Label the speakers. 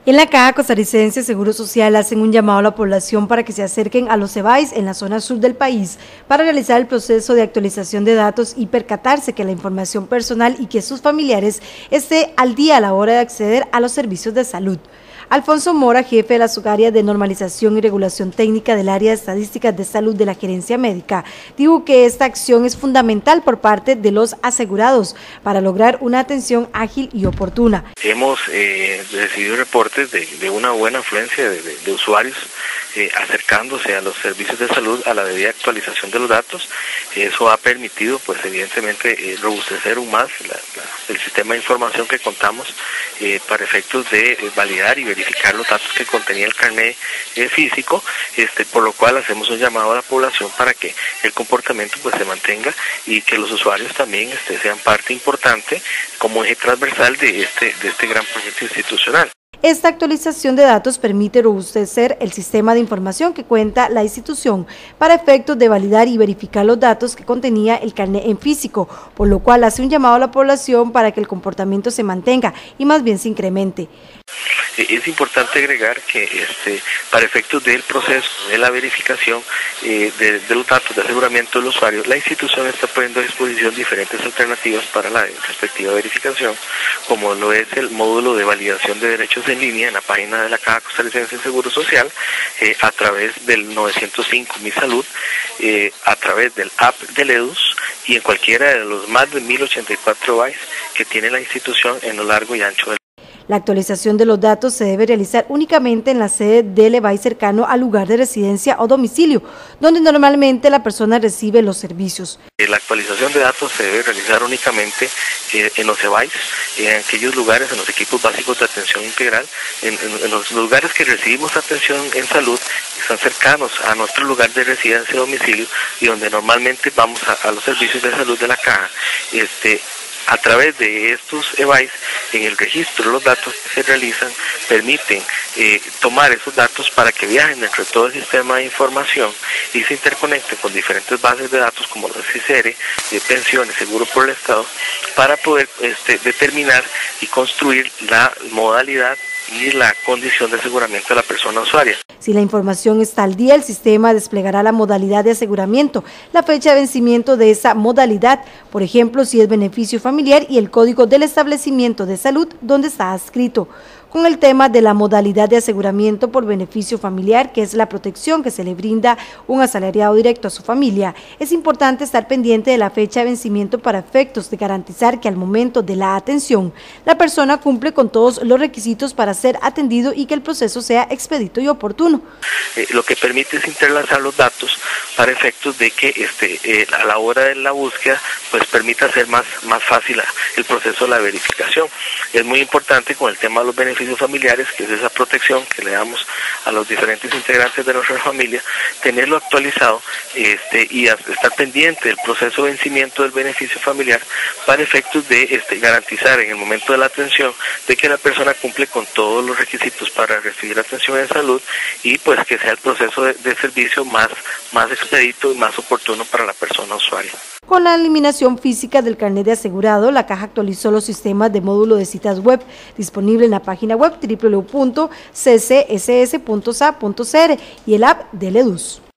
Speaker 1: En la Caja Costarricense de Seguro Social hacen un llamado a la población para que se acerquen a los EBAIS en la zona sur del país para realizar el proceso de actualización de datos y percatarse que la información personal y que sus familiares esté al día a la hora de acceder a los servicios de salud. Alfonso Mora, jefe de la subárea de normalización y regulación técnica del área de estadísticas de salud de la gerencia médica, dijo que esta acción es fundamental por parte de los asegurados para lograr una atención ágil y oportuna.
Speaker 2: Hemos recibido reportes de una buena afluencia de usuarios acercándose a los servicios de salud a la debida actualización de los datos. Eso ha permitido, pues evidentemente, robustecer aún más el sistema de información que contamos para efectos de validar y verificar los datos que contenía el carnet físico, por lo cual hacemos un llamado a la población para que el comportamiento pues se mantenga y que los usuarios también sean parte importante como eje transversal de este gran proyecto institucional.
Speaker 1: Esta actualización de datos permite robustecer el sistema de información que cuenta la institución para efectos de validar y verificar los datos que contenía el carnet en físico, por lo cual hace un llamado a la población para que el comportamiento se mantenga y más bien se incremente.
Speaker 2: Es importante agregar que para efectos del proceso de la verificación de los datos de aseguramiento del usuario, la institución está poniendo a disposición diferentes alternativas para la respectiva verificación, como lo es el módulo de validación de derechos en línea en la página de la Caja Costarricense de Seguro Social, a través del 905 Mi Salud, a través del app del EDUS y en cualquiera de los más de 1084 EBAIS que tiene la institución en lo largo y ancho del país.
Speaker 1: La actualización de los datos se debe realizar únicamente en la sede del EBAIS cercano al lugar de residencia o domicilio, donde normalmente la persona recibe los servicios.
Speaker 2: La actualización de datos se debe realizar únicamente en los EBAIS, en aquellos lugares, en los equipos básicos de atención integral, en los lugares que recibimos atención en salud, que están cercanos a nuestro lugar de residencia o domicilio y donde normalmente vamos a los servicios de salud de la Caja. A través de estos EBAIS, en el registro de los datos que se realizan, permiten tomar esos datos para que viajen dentro de todo el sistema de información y se interconecten con diferentes bases de datos como los CICERE, pensiones, seguro por el Estado, para poder determinar y construir la modalidad y la condición de aseguramiento de la persona usuaria.
Speaker 1: Si la información está al día, el sistema desplegará la modalidad de aseguramiento, la fecha de vencimiento de esa modalidad, por ejemplo, si es beneficio familiar y el código del establecimiento de salud donde está adscrito. Con el tema de la modalidad de aseguramiento por beneficio familiar, que es la protección que se le brinda un asalariado directo a su familia, es importante estar pendiente de la fecha de vencimiento para efectos de garantizar que al momento de la atención, la persona cumple con todos los requisitos para ser atendido y que el proceso sea expedito y oportuno.
Speaker 2: Lo que permite es interlazar los datos para efectos de que a la hora de la búsqueda pues permita hacer más fácil el proceso de la verificación. Es muy importante con el tema de los beneficios familiares, que es esa protección que le damos a los diferentes integrantes de nuestra familia, tenerlo actualizado y estar pendiente del proceso de vencimiento del beneficio familiar para efectos de garantizar en el momento de la atención de que la persona cumple con todos los requisitos para recibir atención en salud y pues que sea el proceso de servicio más expedito y más oportuno para la persona usuaria.
Speaker 1: Con la eliminación física del carnet de asegurado, la Caja actualizó los sistemas de módulo de citas web disponible en la página web www.ccss.sa.cr y el app del EDUS.